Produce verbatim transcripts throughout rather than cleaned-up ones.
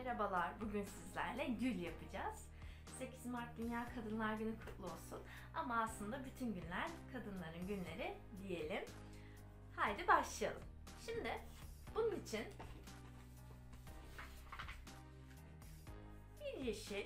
Merhabalar, bugün sizlerle gül yapacağız. sekiz Mart Dünya Kadınlar Günü kutlu olsun. Ama aslında bütün günler kadınların günleri diyelim. Haydi başlayalım. Şimdi bunun için bir yeşil,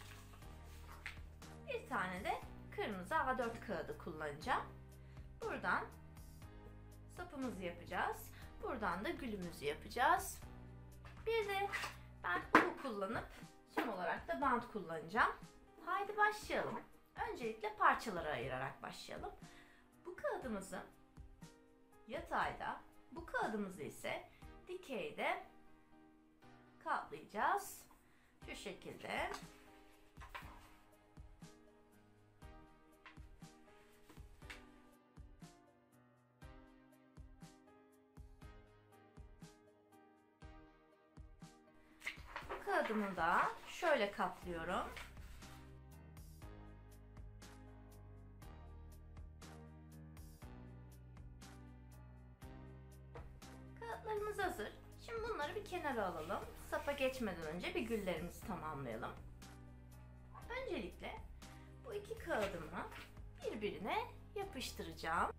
bir tane de kırmızı A dört kağıdı kullanacağım. Buradan sapımızı yapacağız. Buradan da gülümüzü yapacağız. Bir de ben uhu kullanıp son olarak da bant kullanacağım. Haydi başlayalım. Öncelikle parçalara ayırarak başlayalım. Bu kağıdımızı yatayda, bu kağıdımızı ise dikeyde katlayacağız. Şu şekilde. Bu kağıdımı da şöyle katlıyorum. Kağıtlarımız hazır. Şimdi bunları bir kenara alalım. Sapa geçmeden önce bir güllerimizi tamamlayalım. Öncelikle bu iki kağıdımı birbirine yapıştıracağım.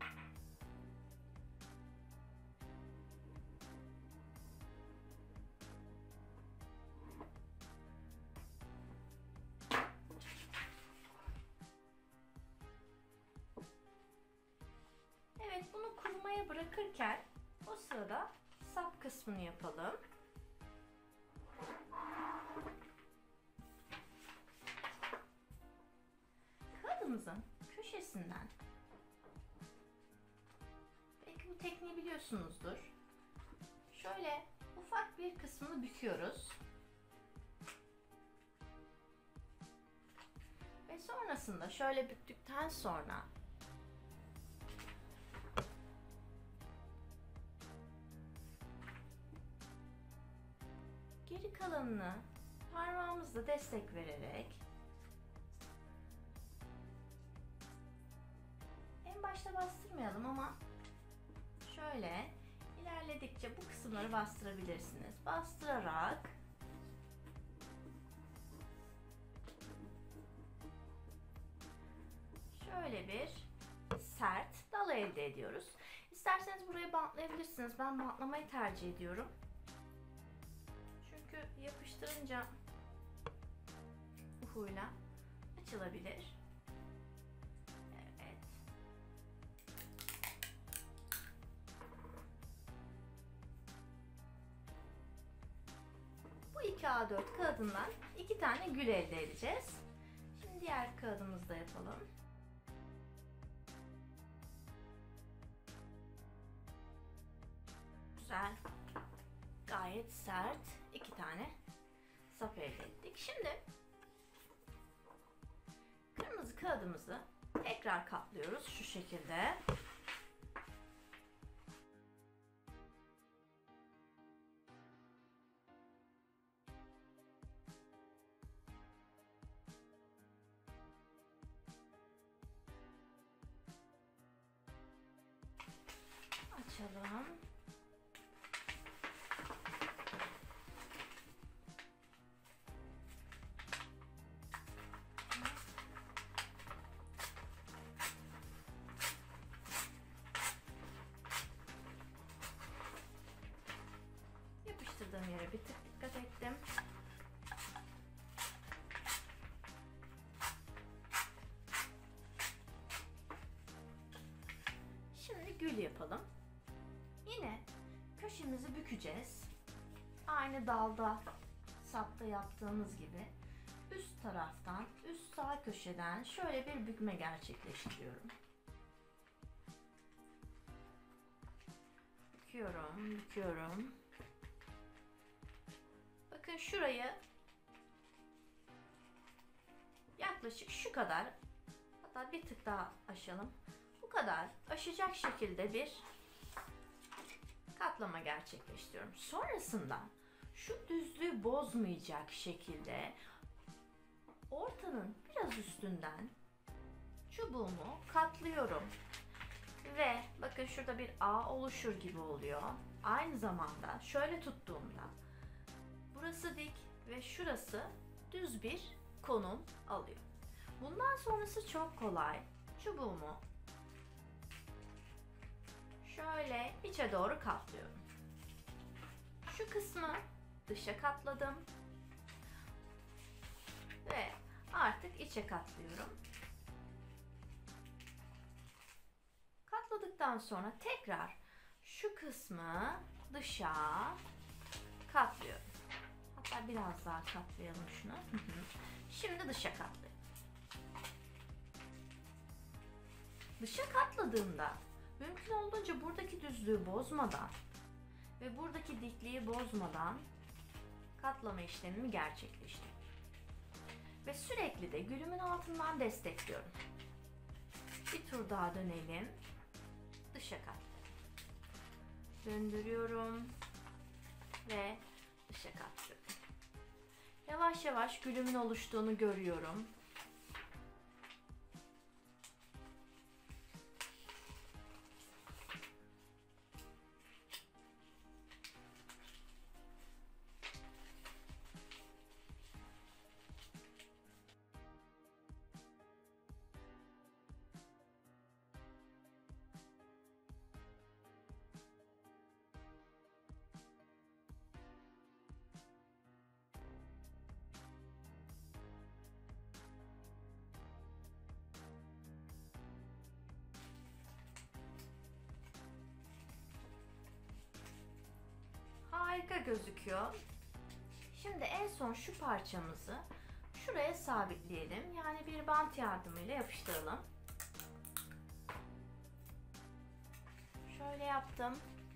Evet, bunu kurumaya bırakırken o sırada sap kısmını yapalım. Kağıdımızın köşesinden, belki bu tekniği biliyorsunuzdur, şöyle ufak bir kısmını büküyoruz. Ve sonrasında şöyle büktükten sonra geri kalanını parmağımızla destek vererek en başta bastırmayalım ama şöyle ilerledikçe bu kısımları bastırabilirsiniz. Bastırarak şöyle bir sert dal elde ediyoruz. İsterseniz burayı bantlayabilirsiniz. Ben bantlamayı tercih ediyorum. Çünkü yapıştırınca uhuyla açılabilir. Evet. Bu iki A dört kağıdından iki tane gül elde edeceğiz. Şimdi diğer kağıdımızı da yapalım. Güzel. Gayet sert iki tane sap elde ettik. Şimdi kırmızı kağıdımızı tekrar katlıyoruz şu şekilde. Açalım. Yapıştırdığım yere bir tık dikkat ettim. Şimdi gül yapalım. Yine köşemizi bükeceğiz. Aynı dalda, sapta yaptığımız gibi üst taraftan, üst sağ köşeden şöyle bir bükme gerçekleştiriyorum. Büküyorum, büküyorum. Bakın şurayı yaklaşık şu kadar, hatta bir tık daha aşalım. Bu kadar aşacak şekilde bir katlama gerçekleştiriyorum. Sonrasında şu düzlüğü bozmayacak şekilde ortanın biraz üstünden çubuğumu katlıyorum. Ve bakın şurada bir A oluşur gibi oluyor. Aynı zamanda şöyle tuttuğumda Burası dik ve şurası düz bir konum alıyor. Bundan sonrası çok kolay. Çubuğumu şöyle içe doğru katlıyorum. Şu kısmı dışa katladım ve artık içe katlıyorum. Katladıktan sonra tekrar şu kısmı dışa katlıyorum. Hatta biraz daha katlayalım şunu. Şimdi dışa katlayalım. Dışa katladığımda mümkün olduğunca buradaki düzlüğü bozmadan ve buradaki dikliği bozmadan katlama işlemimi gerçekleştiriyorum. Ve sürekli de gülümün altından destekliyorum. Bir tur daha dönelim. Dışa katlıyorum. Döndürüyorum ve dışa katlıyorum. Yavaş yavaş gülümün oluştuğunu görüyorum. Harika gözüküyor. Şimdi en son şu parçamızı şuraya sabitleyelim. Yani bir bant yardımıyla yapıştıralım. Şöyle yaptım.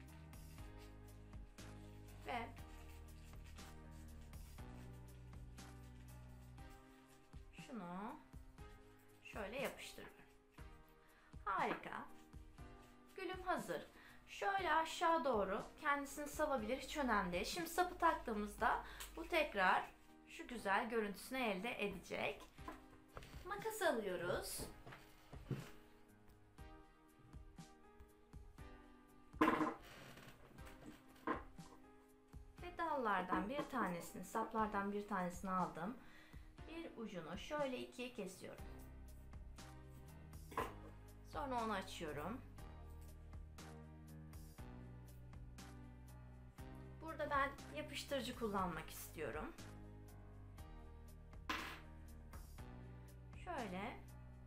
Ve şunu şöyle yapıştırıyorum. Harika. Gülüm hazır. Şöyle aşağı doğru kendisini savabilir, hiç önemli değil. Şimdi sapı taktığımızda bu tekrar şu güzel görüntüsünü elde edecek. Makas alıyoruz. Ve dallardan bir tanesini, saplardan bir tanesini aldım. Bir ucunu şöyle ikiye kesiyorum. Sonra onu açıyorum. Burada ben yapıştırıcı kullanmak istiyorum. Şöyle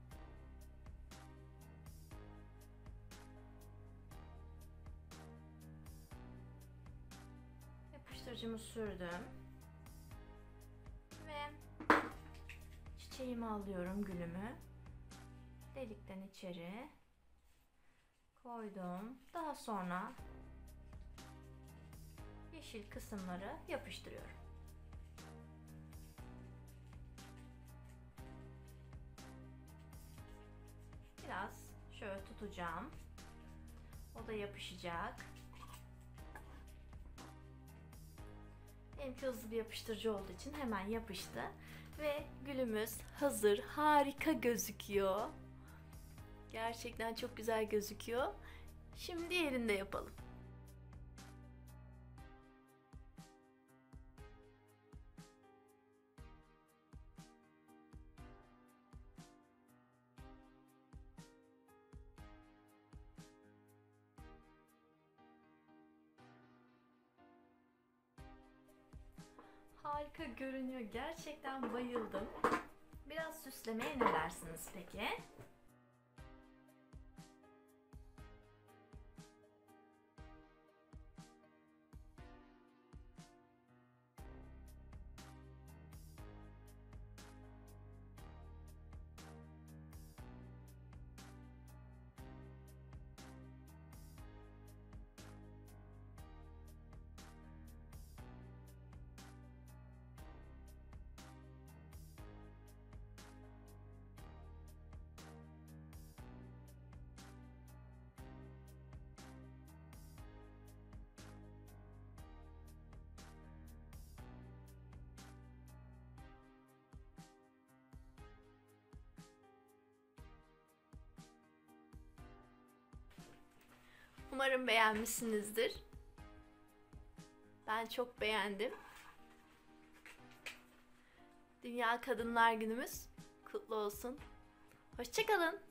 yapıştırıcımı sürdüm ve çiçeğimi alıyorum, gülümü delikten içeri koydum. Daha sonra yeşil kısımları yapıştırıyorum. Biraz şöyle tutacağım. O da yapışacak. Benimki hızlı bir yapıştırıcı olduğu için hemen yapıştı. Ve gülümüz hazır. Harika gözüküyor. Gerçekten çok güzel gözüküyor. Şimdi diğerini de yapalım. Harika görünüyor. Gerçekten bayıldım. Biraz süslemeye ne dersiniz peki? Umarım beğenmişsinizdir. Ben çok beğendim. Dünya Kadınlar Günümüz kutlu olsun. Hoşça kalın.